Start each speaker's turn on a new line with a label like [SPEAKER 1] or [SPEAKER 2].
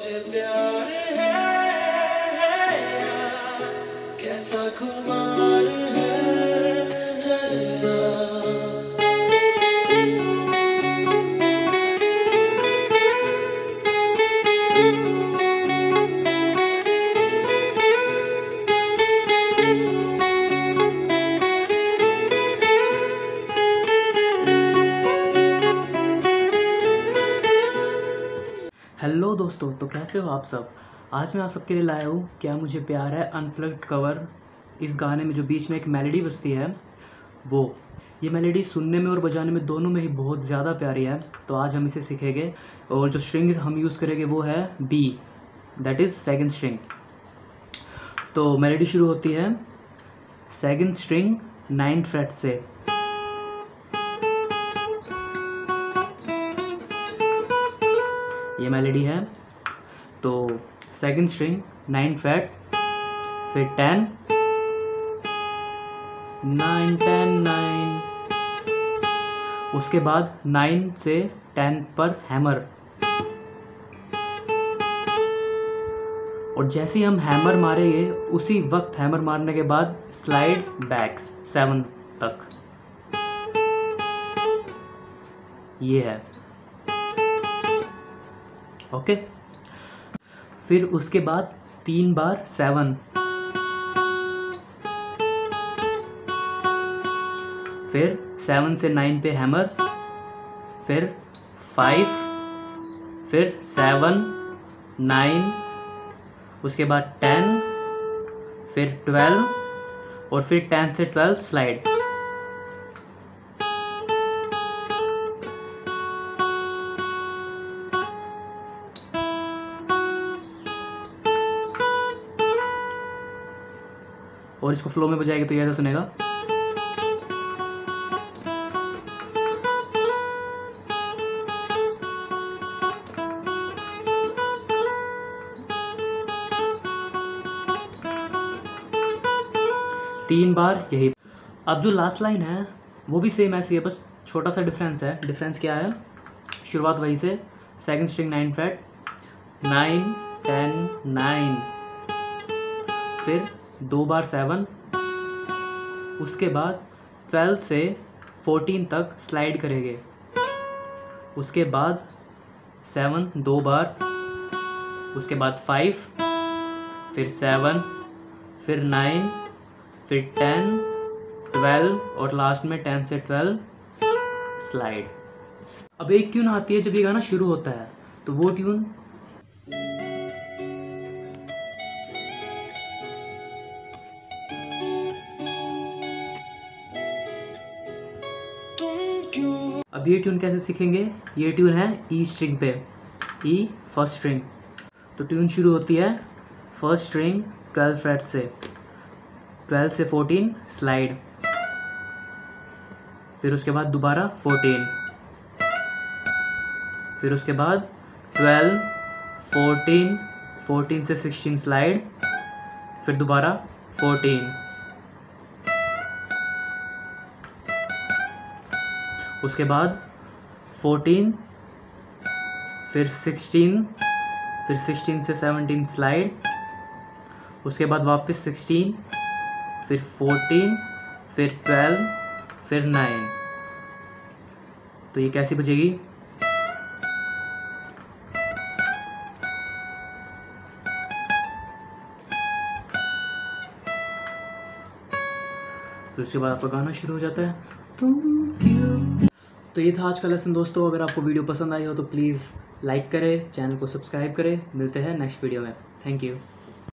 [SPEAKER 1] मुझे प्यार है यार, कैसा खुमार है यार।
[SPEAKER 2] हेलो दोस्तों, तो कैसे हो आप सब। आज मैं आप सबके लिए लाया हूँ क्या मुझे प्यार है अनप्लग्ड कवर। इस गाने में जो बीच में एक मेलोडी बजती है वो, ये मेलोडी सुनने में और बजाने में दोनों में ही बहुत ज़्यादा प्यारी है। तो आज हम इसे सीखेंगे और जो स्ट्रिंग हम यूज़ करेंगे वो है B, that is second string. तो मेलोडी शुरू होती है सेकंड स्ट्रिंग 9th फ्रेट से। ये मेलोडी है। तो सेकंड स्ट्रिंग 9th फ्रेट, फिर 10 9 10 9, उसके बाद 9 से 10 पर हैमर, और जैसे ही हम हैमर मारेंगे उसी वक्त हैमर मारने के बाद स्लाइड बैक 7 तक। ये है ओके। फिर उसके बाद 3 बार 7, फिर 7 से 9 पे हैमर, फिर 5, फिर 7 9, उसके बाद 10, फिर 12 और फिर 10 से 12 स्लाइड। और इसको फ्लो में बजाएंगे तो ये ऐसा सुनेगा। तीन बार यही। अब जो लास्ट लाइन है वो भी सेम ऐसी है, बस छोटा सा डिफरेंस है। डिफरेंस क्या है, शुरुआत वही से सेकंड स्ट्रिंग 9 फ्रेट 9 10 9, फिर 2 बार 7, उसके बाद 12 से 14 तक स्लाइड करेंगे, उसके बाद 7 2 बार, उसके बाद 5, फिर 7, फिर 9, फिर 10 12 और लास्ट में 10 से 12 स्लाइड। अब एक ट्यून आती है जब ये गाना शुरू होता है, तो वो ट्यून अब ये ट्यून कैसे सीखेंगे। ये ट्यून है ई स्ट्रिंग पे, ई फर्स्ट स्ट्रिंग। तो ट्यून शुरू होती है फर्स्ट स्ट्रिंग 12 फ्रेट से, 12 से 14 स्लाइड, फिर उसके बाद दोबारा 14, फिर उसके बाद 12 14 14 से 16 स्लाइड, फिर दोबारा 14, उसके बाद 14, फिर 16, फिर 16 से 17 स्लाइड, उसके बाद वापस 16, फिर 14, फिर 12, फिर 9। तो ये कैसी बजेगी। फिर उसके बाद आपका गाना शुरू हो जाता है तुम क्यों। तो ये था आज का लेसन दोस्तों। अगर आपको वीडियो पसंद आई हो तो प्लीज़ लाइक करें, चैनल को सब्सक्राइब करें। मिलते हैं नेक्स्ट वीडियो में। Thank you.